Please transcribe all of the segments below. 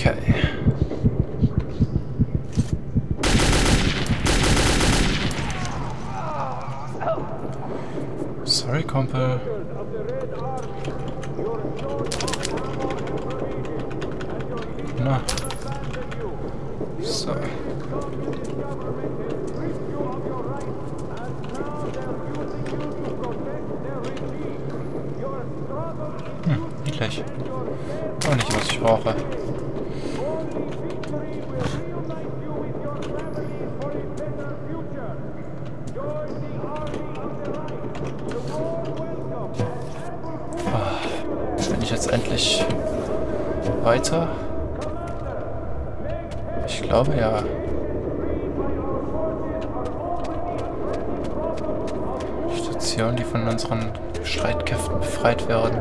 Okay. Sorry, Kumpel. Na. So. Niedlich. Aber nicht, was ich brauche. Bin ich jetzt endlich weiter? Ich glaube ja. Stationen, die von unseren Streitkräften befreit werden.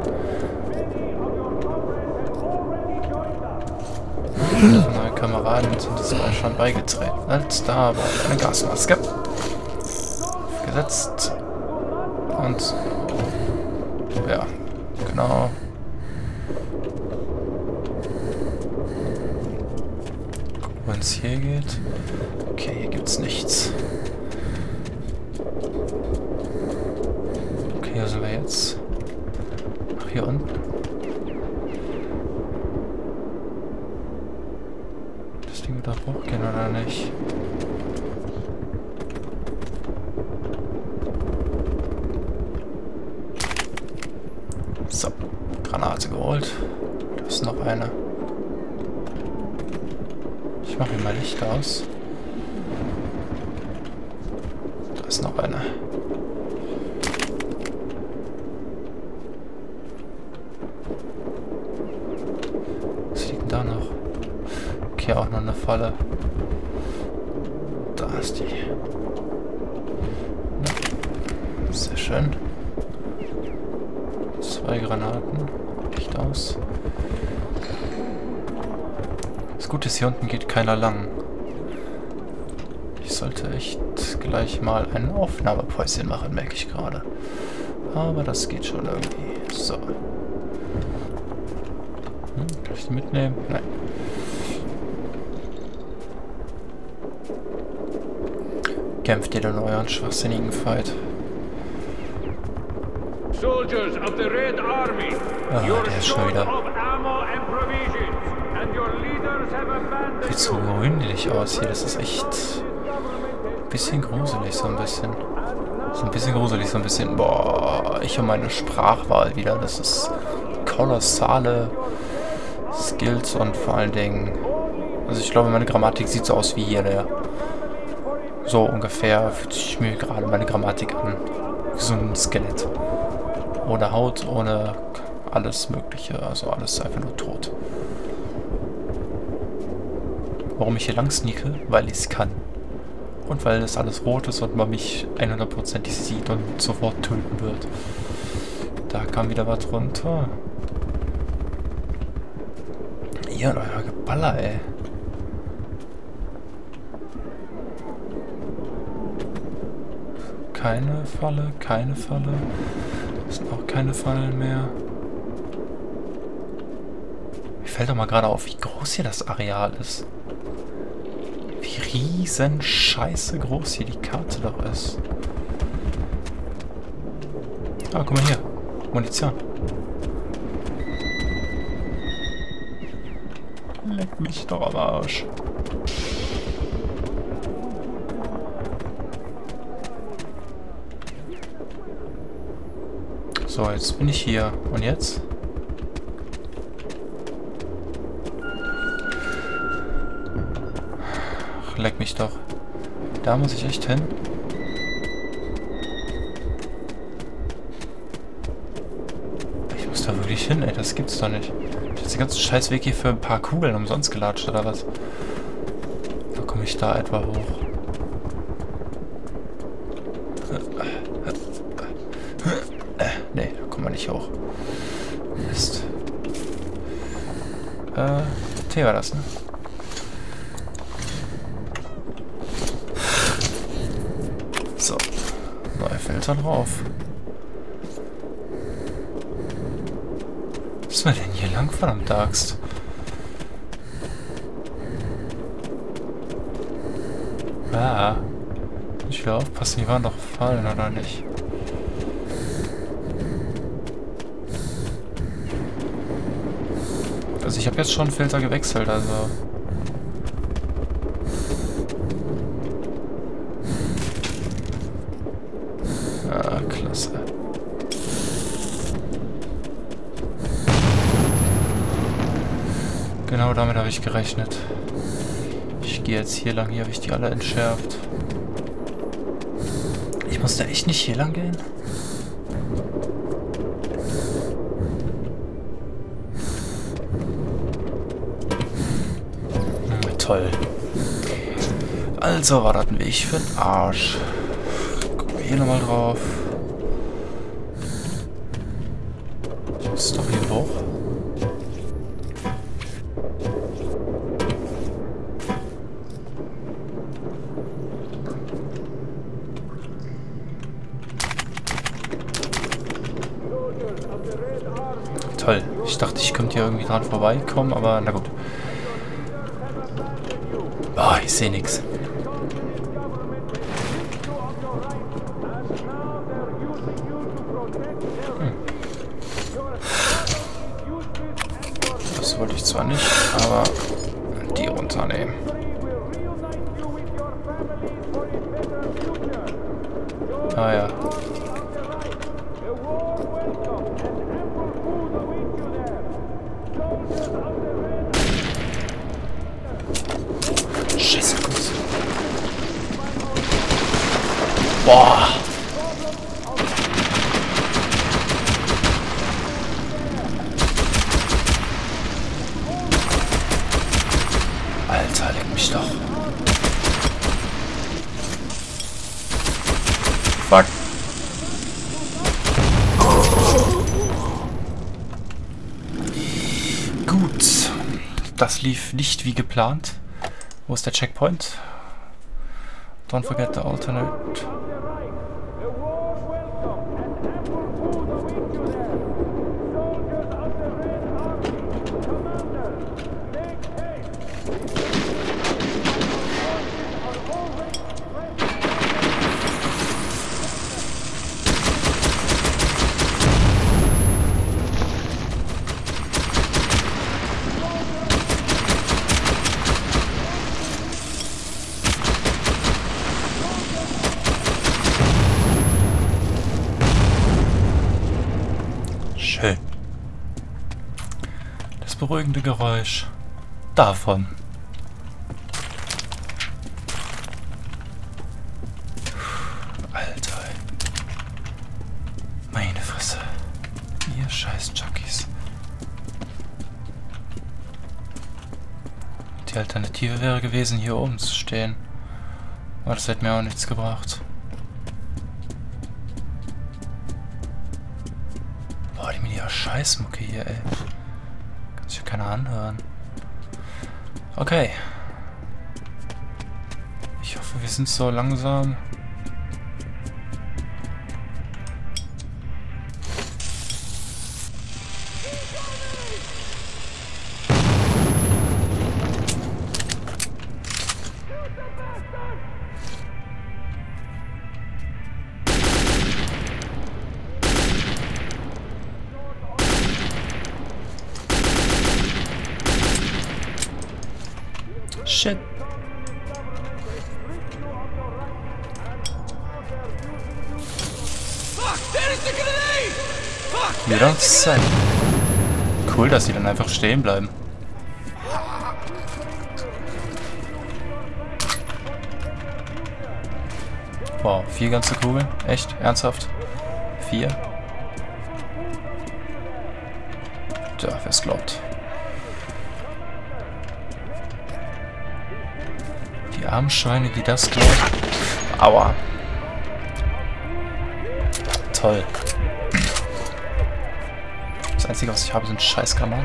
Meine Kameraden sind es mal schon beigetreten. Als da war eine Gasmaske. Gesetzt. Und ja, genau. Gucken, wo es hier geht. Okay, hier gibt's nichts. Okay, wo sind wir jetzt? Ach, hier unten. Das Ding wird doch hochgehen, oder nicht? So, Granate geholt. Da ist noch eine. Ich mache hier mal Licht aus. Da ist noch eine. Was liegt denn da noch? Okay, auch noch eine Falle. Da ist die. Ja. Sehr schön. 2 Granaten. Licht aus. Das Gute ist, hier unten geht keiner lang. Ich sollte echt gleich mal ein Aufnahmepäuschen machen, merke ich gerade. Aber das geht schon irgendwie. So. Kann ich die mitnehmen? Nein. Kämpft ihr in euren schwachsinnigen Fight? Soldiers of the Red Army, Der ist schon wieder. Sieht so grünlich aus hier, das ist echt ein bisschen gruselig, so ein bisschen. So ein bisschen gruselig, so ein bisschen. Boah, ich und meine Sprachwahl wieder, das ist kolossale Skills und vor allen Dingen. Also ich glaube, meine Grammatik sieht so aus wie hier, der. So ungefähr fühlt sich mir gerade meine Grammatik an. Wie so ein Skelett. Ohne Haut, ohne alles Mögliche. Also alles einfach nur tot. Warum ich hier lang sneake? Weil ich es kann. Und weil das alles rot ist und man mich 100%ig sieht und sofort töten wird. Da kam wieder was runter. Ihr und euer Geballer, ey. Keine Falle, keine Falle. Es sind auch keine Fallen mehr. Mir fällt doch mal gerade auf, wie groß hier das Areal ist. Wie riesen scheiße groß hier die Karte doch ist. Ah, guck mal hier. Munition. Leck mich doch am Arsch. So, jetzt bin ich hier. Und jetzt? Ach, leck mich doch. Da muss ich echt hin. Ich muss da wirklich hin, ey. Das gibt's doch nicht. Ich hab jetzt den ganzen Scheißweg hier für ein paar Kugeln umsonst gelatscht, oder was? Wo komme ich da etwa hoch? Nee, da kommen wir nicht hoch. Mist. T war das, ne? So. Neue Filter drauf. Was ist denn hier lang, verdammt Axt? Ah. Ich will aufpassen, die waren doch fallen, oder nicht? Also ich habe jetzt schon Filter gewechselt, also... Ah, klasse. Genau damit habe ich gerechnet. Ich gehe jetzt hier lang, hier habe ich die alle entschärft. Ich muss da echt nicht hier lang gehen? Toll. Also war das ein Weg für den Arsch. Gucken wir hier nochmal drauf. Ist doch hier hoch. Toll. Ich dachte, ich könnte hier irgendwie dran vorbeikommen, aber na gut. Oh, ich sehe nichts. Das wollte ich zwar nicht, aber die runternehmen. Ah ja. Scheiße, gut. Boah. Alter, leck mich doch. Fuck. Gut. Das lief nicht wie geplant. Wo ist der Checkpoint? Don't forget the alternate. Schön. Das beruhigende Geräusch davon. Alter. Meine Fresse. Ihr scheiß Junkies. Die Alternative wäre gewesen, hier oben zu stehen. Aber das hätte mir auch nichts gebracht. Boah, die Mini Scheißmucke hier, ey. Kann sich ja keiner anhören. Okay. Ich hoffe, wir sind so langsam. Shit. Wieder sein. Cool, dass sie dann einfach stehen bleiben. Wow, 4 ganze Kugeln? Echt? Ernsthaft? 4? Tja, wer's glaubt. Die armen Schweine, die das glauben. Aua. Toll. Das Einzige, was ich habe, sind Scheißkammer.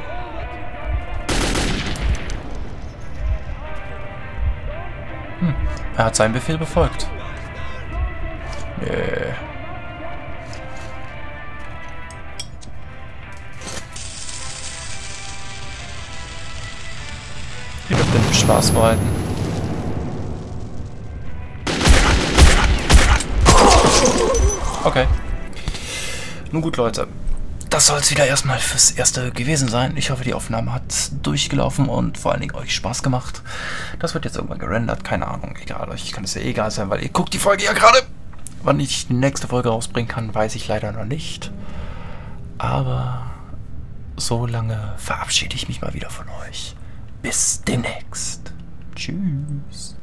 Er hat seinen Befehl befolgt. Nee. Ihr dürft den Spaß bereiten. Okay. Nun gut, Leute. Das soll es wieder erstmal fürs Erste gewesen sein. Ich hoffe, die Aufnahme hat durchgelaufen und vor allen Dingen euch Spaß gemacht. Das wird jetzt irgendwann gerendert, keine Ahnung, egal. Euch kann es ja egal sein, weil ihr guckt die Folge ja gerade. Wann ich die nächste Folge rausbringen kann, weiß ich leider noch nicht. Aber so lange verabschiede ich mich mal wieder von euch. Bis demnächst. Tschüss.